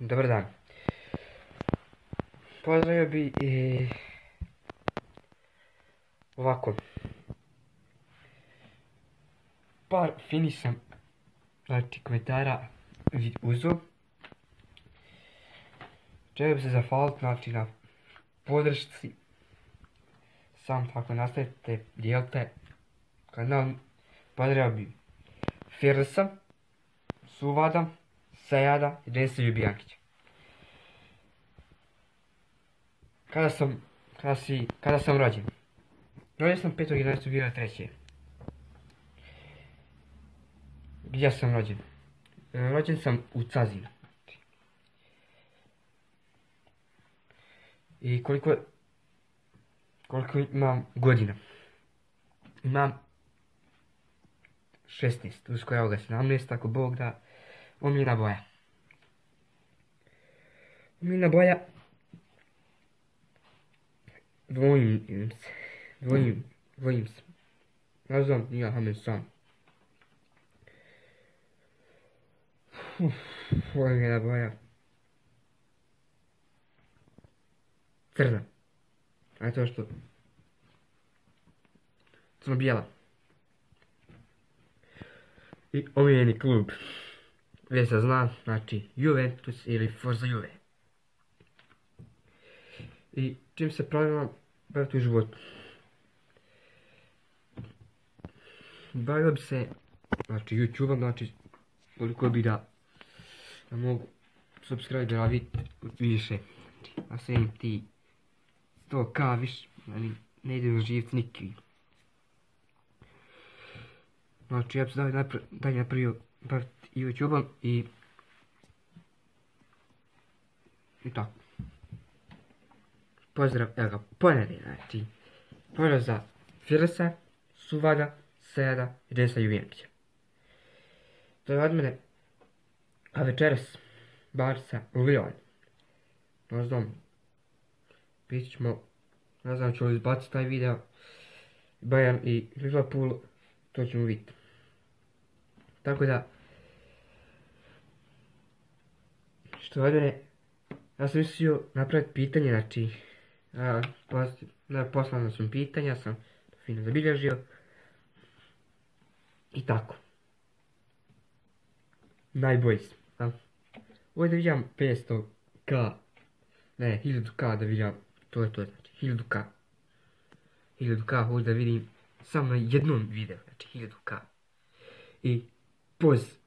Dobar dan. Pozdravio bi ovako. Par finih sam komentara uzeo. Želio bi se zahvaliti na podršci. Sam tako nastavite, dijelite kanal. Pozdravio bi Firsa, Suvada, Sejada i Denisa Ljubijankića. Kada sam rođen? Rođen sam 5.11.2003. Gdje sam rođen? Rođen sam u Cazinu. I koliko imam godina? Imam 16, uskoro evo ga 17, ako Bog da. Omiljena boja. Omiljena boja. Dvojim se. Nazvam ja Hamen sam. Omiljena boja. Crna. A to što? Crno-bijela. I omiljeni klub. Već se zna, znači Juventus ili Forza Juve. I čim se pravilno baviti u životu. Bavio bi se, znači YouTube-om, znači koliko bi da mogu subscribe da vidite više. A sam ti 100k više, ne ide u živci nikakvi. Znači ja bi se dalje napravio baviti YouTube-om i tako. Pozdrav, evo ga, ponedje, znači. Pozdrav za Firsa, Suvada, Sejada i Denisa Ljubijankića. To je od mene. A večeras, Barca u Lion. Ne znam, pisat ćemo, ne znam ću li izbaciti taj video. Bayern i Liverpool, to ćemo vidjeti. Tako da, što od mene, ja sam mislio napraviti pitanje, znači, poslano sam pitanja, sam fino zabilježio. I tako. Najbolji sam. Ovdje da vidjam 500k, ne, 1000k da vidjam, to je to, znači, 1000k. 1000k ovdje da vidim samo na jednom videu, znači 1000k. I poz.